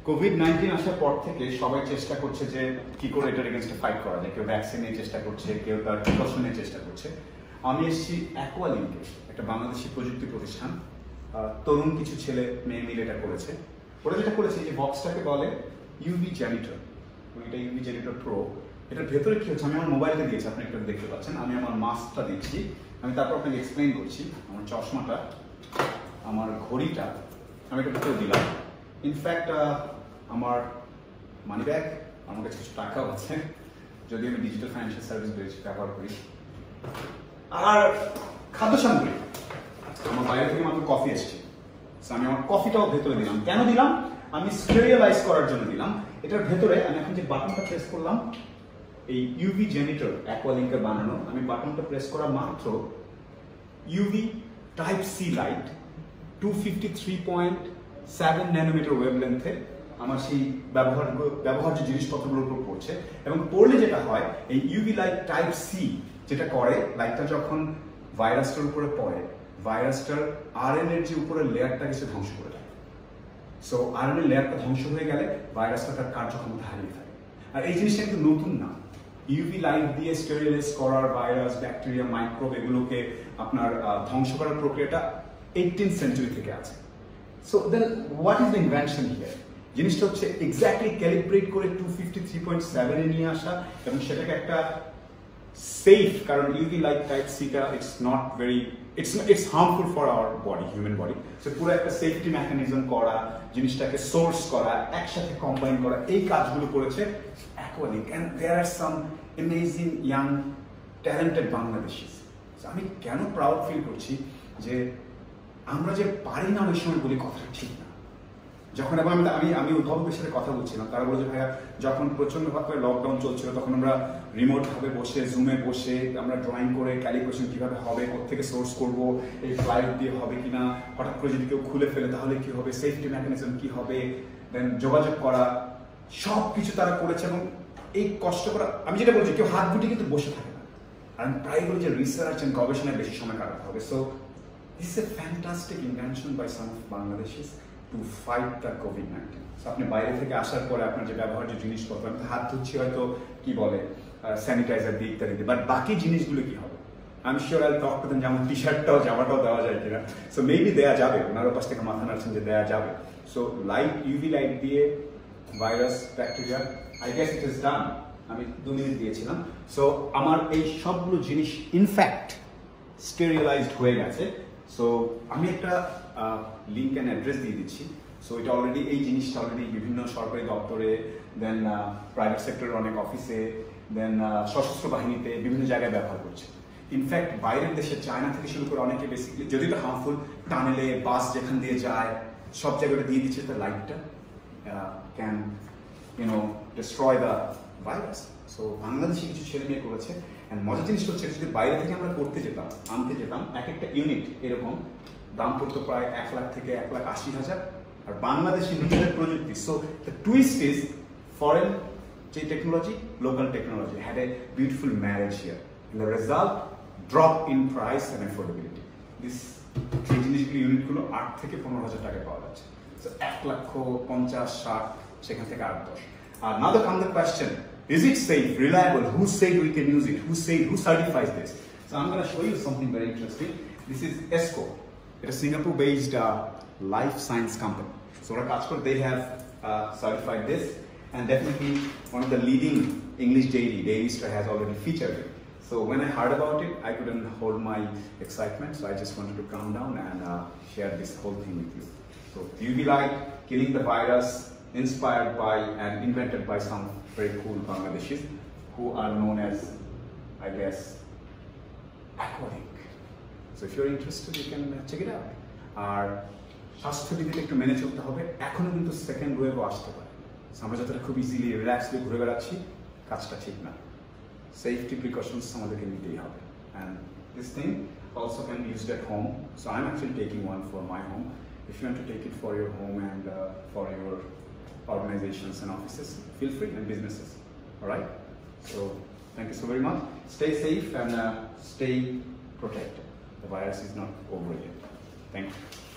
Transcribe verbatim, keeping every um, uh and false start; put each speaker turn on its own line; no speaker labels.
Covid nineteen আসার পর থেকে সবাই চেষ্টা করছে যে কি করে এটার এগেনস্টে ফাইট করা যায়। কেউ ভ্যাকসিন নিয়ে চেষ্টা করছে, কেউ তার প্রিকশন নিয়ে চেষ্টা করছে। আমি এসেছি অ্যাকোয়ালিঙ্কে, একটা বাংলাদেশি প্রযুক্তি প্রতিষ্ঠান। তরুণ কিছু ছেলে মেয়ে মিলে এটা করেছে। ওরা যেটা করেছে যে বক্সটাকে বলে ইউভি জেনিটর, এটা ইউভি জেনিটর প্রো। এটার ভেতরে কি হচ্ছে, আমি আমার মোবাইলটা দিয়েছি, আপনি একটু দেখতে পাচ্ছেন। আমি আমার মাস্কটা দিচ্ছি, আমি তারপর আপনাকে এক্সপ্লেন করছি। আমার চশমাটা, আমার ঘড়িটা আমি এটা ভেতরে দিলাম। ইনফ্যাক্ট আমার মানি ব্যাগ, আমার কাছে কিছু টাকাও আছে, যদি আমি ডিজিটাল ফাইন্যান্সিয়াল সার্ভিস ব্যবহার করি। আর খাদ্য সামগ্রী, আমার বাইরে থেকে মাত্র কফি এসছে, আমি আমার কফিটাও ভেতরে দিলাম। কেন দিলাম? আমি স্টেরিলাইজ করার জন্য দিলাম। এটার ভেতরে আমি এখন যে বাটনটা প্রেস করলাম, এই ইউভি জেনিটর অ্যাকোয়ালিঙ্কের বানানো, আমি বাটনটা প্রেস করা মাত্র UV type C light two fifty three point seven nanometre ওয়েভলেন্থে আমার সেই ব্যবহার ব্যবহার্য জিনিসপত্রগুলোর উপর পড়ছে। এবং পড়লে যেটা হয়, এই ইউভি লাইট টাইপ সি যেটা করে, লাইটটা যখন ভাইরাসটার উপরে পড়ে, ভাইরাসটার আরএনএর যে উপরের লেয়ারটাকে সে ধ্বংস করে দেয়। সো আরএনএর লেয়ারটা ধ্বংস হয়ে গেলে ভাইরাসটা তার কার্যক্ষমতা হারিয়ে থাকে। আর এই জিনিসটা কিন্তু নতুন না। ইউভি লাইট দিয়ে স্টেরিলাইজ করার, ভাইরাস, ব্যাকটেরিয়া, মাইক্রোব এগুলোকে আপনার ধ্বংস করার প্রক্রিয়াটা এইটিন সেঞ্চুরি থেকে আছে। So then what is the invention here? জিনিসটা হচ্ছে এক্স্যাক্টলি ক্যালিব্রেট করে two fifty three point seven এ নিয়ে আসা, এবং সেটাকে একটা সেফ, কারণ ইউভি লাইট টাইপ সিটা it's not very it's it's harmful for our body, human body. So পুরো একটা সেফটি মেকানিজম করা, জিনিসটাকে সোর্স করা, একসাথে কম্বাইন করা, এই কাজগুলো করেছে Aqualink. And there are some amazing young talented Bangladeshis. আমি কেন প্রাউড ফিল করছি যে আমরা যে পারি না অনেক সময় বলি, কথাটা ঠিক না। যখন এবং আমি আমি উদ্ভাবকের সাথে কথা বলছিলাম, তারা বলেছে ভাইয়া যখন প্রচন্ডভাবে লকডাউন চলছিল, তখন আমরা রিমোট ভাবে বসে, জুমে বসে আমরা ড্রয়িং করে ক্যালিব্রেশন কিভাবে হবে, কোথেকে সোর্স করব, এই ফ্লাইট দিয়ে হবে কিনা, হঠাৎ করে যদি কেউ খুলে ফেলে তাহলে কি হবে, সেফটি মেকানিজম কি হবে, দেন যোগাযোগ করা, সব কিছু তারা করেছে। এবং এই কষ্ট করা, আমি যেটা বলছি, কেউ হাত গুটি কিন্তু বসে থাকে না। আর আমি প্রায় বলি যে রিসার্চ এন্ড গবেষণায় বেশি সময় কাটাতে হবে। So this is a fantastic invention by some of Bangladeshis to fight the COVID nineteen. So আপনি বাইরে থেকে আসার পরে আপনার যে ব্যবহার্য জিনিসপত্র, আমি হাত ধুচ্ছি হয়তো কি বলে স্যানিটাইজার দিয়ে ইত্যাদি, বাট বাকি জিনিসগুলো কি হবে? আমি sure I talk to them, যেমন টি শার্টটাও জামাটাও দেওয়া যায় কিনা। সো মেবি দেওয়া যাবে, ওনার পাশ থেকে মাথা নাড়ছেন যে দেওয়া যাবে। সো লাইট, ইউভি লাইট দিয়ে virus, bacteria, I guess it is done. আমি দু মিনিট দিয়েছিলাম। সো আমার এই সবগুলো জিনিস ইনফ্যাক্ট স্টেরিলাইজড হয়ে গেছে। সো আমি একটা লিঙ্ক অ্যান্ড অ্যাড্রেস দিয়ে দিচ্ছি। সো এটা অলরেডি, এই জিনিসটা অলরেডি বিভিন্ন সরকারি দপ্তরে, দেন প্রাইভেট সেক্টরের অনেক অফিসে, দেন সশস্ত্র বাহিনীতে, বিভিন্ন জায়গায় ব্যবহার করছে। ইনফ্যাক্ট বাইরের দেশে, চায়না থেকে শুরু করে অনেকে বেসিক্যালি, যদি এটা হার্মফুল, টানেলে, বাস যেখান দিয়ে যায়, সব জায়গাটা দিয়ে দিচ্ছে তার লাইটটা can you know destroy the virus. So বাংলাদেশে কিছু ছেলে মেয়ে করেছে। অ্যান্ড মজার জিনিস হচ্ছে, যদি বাইরে থেকে আমরা করতে যেতাম, আনতে যেতাম, এক একটা ইউনিট এরকম দাম পড়তো প্রায় এক লাখ থেকে এক লাখ আশি হাজার। আর বাংলাদেশি নিজেদের প্রযুক্তি। So the twist is foreign যে technology, local technology had a beautiful marriage here. In the result, drop in price and affordability. This এই জিনিসগুলো, ইউনিটগুলো আট থেকে পনেরো হাজার টাকায় পাওয়া যাচ্ছে। সো এক লক্ষ পঞ্চাশ, ষাট, সেখান থেকে আট দশ। আর now the come the question, is it safe, reliable? Who said we can use it? Who said, who certifies this? So I'm going to show you something very interesting. This is ESCO. It's a Singapore-based uh, life science company. So they have uh, certified this, and definitely one of the leading English daily, Daily Star, has already featured it. So when I heard about it, I couldn't hold my excitement, so I just wanted to calm down and uh, share this whole thing with you. So U V light, killing the virus, inspired by and invented by some very cool Bangladeshis who are known as, I guess, Aqualink. So if you're interested, you can check it out. আর স্বাস্থ্যবিধিটা একটু মেনে চলতে হবে। এখনো কিন্তু second ওয়েভও আসতে পারে। আমরা যতটা খুব ইজিলি রিল্যাক্সলি ঘুরে বেড়াচ্ছি, কাজটা ঠিক না। সেফটি প্রিকশনস আমাদেরকে নিতেই হবে। And this thing also can be used at home. So I am actually taking one for my home. If you want to take it for your home and uh, for your organizations and offices, feel free, and businesses. All right. So thank you so very much. Stay safe and uh, stay protected. The virus is not over yet. Thank you.